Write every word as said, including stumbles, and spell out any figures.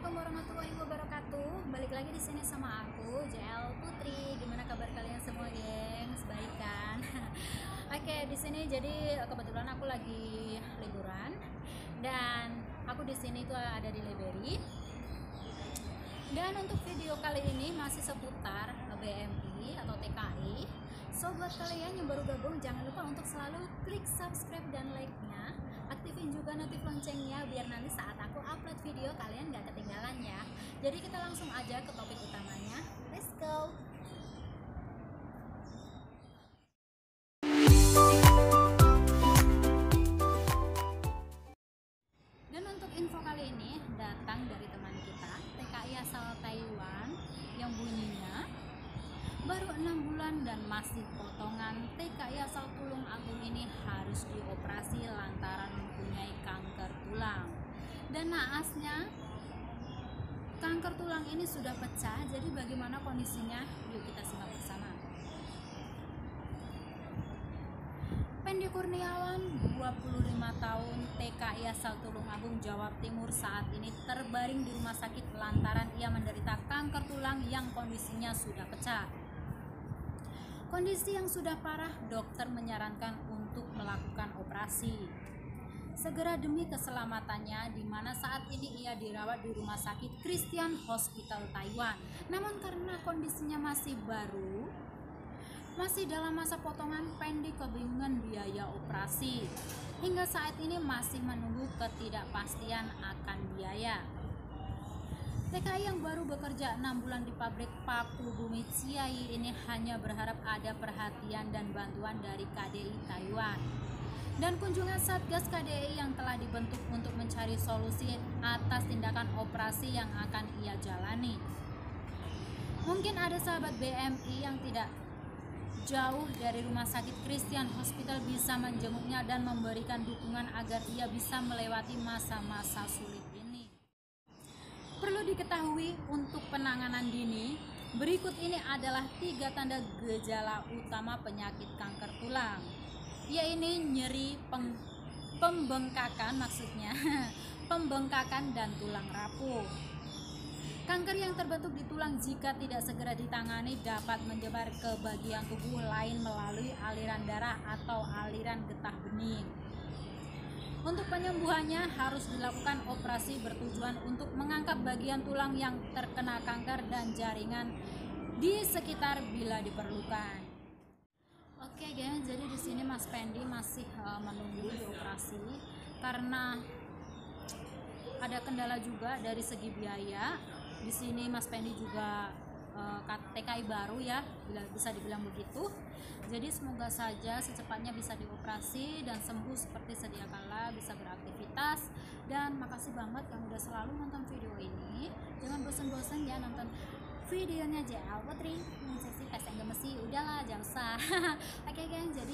Assalamualaikum warahmatullahi wabarakatuh. Balik lagi di sini sama aku, J L Putri. Gimana kabar kalian semua, gengs? Baik kan? Oke, di sini jadi kebetulan aku lagi liburan dan aku di sini tuh ada di Lebery. Dan untuk video kali ini masih seputar B M I atau T K I. So buat kalian yang baru gabung, jangan lupa untuk selalu klik subscribe dan like-nya. Aktifin juga notif loncengnya biar nanti saat aku upload video kalian gak ketinggalan ya. Jadi kita langsung aja ke topik utamanya. Let's go. Dan untuk info kali ini datang dari teman kita, T K I asal Taiwan, yang bunyinya baru enam bulan dan masih potongan. T K I asal Tulung Agung ini harus dioperasi lantaran mempunyai kanker tulang. Dan naasnya, kanker tulang ini sudah pecah. Jadi bagaimana kondisinya? Yuk kita simak bersama. Pendi Kurniawan, dua puluh lima tahun, T K I asal Tulung Agung, Jawa Timur, saat ini terbaring di rumah sakit lantaran ia menderita kanker tulang yang kondisinya sudah pecah. Kondisi yang sudah parah, dokter menyarankan untuk melakukan operasi segera demi keselamatannya, di mana saat ini ia dirawat di Rumah Sakit Christian Hospital Taiwan. Namun karena kondisinya masih baru, masih dalam masa potongan, Pendi kebingungan biaya operasi. Hingga saat ini masih menunggu ketidakpastian akan biaya. T K I yang baru bekerja enam bulan di pabrik paku bumi Ciai ini hanya berharap ada perhatian dan bantuan dari K D I Taiwan dan kunjungan Satgas K D I yang telah dibentuk untuk mencari solusi atas tindakan operasi yang akan ia jalani. Mungkin ada sahabat B M I yang tidak jauh dari Rumah Sakit Christian Hospital bisa menjenguknya dan memberikan dukungan agar ia bisa melewati masa-masa sulit ini. Perlu diketahui untuk penanganan dini, berikut ini adalah tiga tanda gejala utama penyakit kanker tulang, yaitu nyeri peng, pembengkakan maksudnya, pembengkakan dan tulang rapuh. Kanker yang terbentuk di tulang jika tidak segera ditangani dapat menyebar ke bagian tubuh lain melalui aliran darah atau aliran getah bening. Untuk penyembuhannya harus dilakukan operasi bertujuan untuk mengangkat bagian tulang yang terkena kanker dan jaringan di sekitar bila diperlukan. Oke guys, jadi di sini Mas Pendi masih uh, menunggu dioperasi karena ada kendala juga dari segi biaya. Di sini Mas Pendi juga uh, T K I baru ya, bisa dibilang begitu. Jadi semoga saja secepatnya bisa dioperasi dan sembuh seperti sedia kala, bisa beraktivitas. Dan makasih banget yang udah selalu nonton video ini. Jangan bosan-bosan ya nonton videonya J L Putri. Sesi tes enggak mesti udahlah, jangan usah. Oke okay, guys, jadi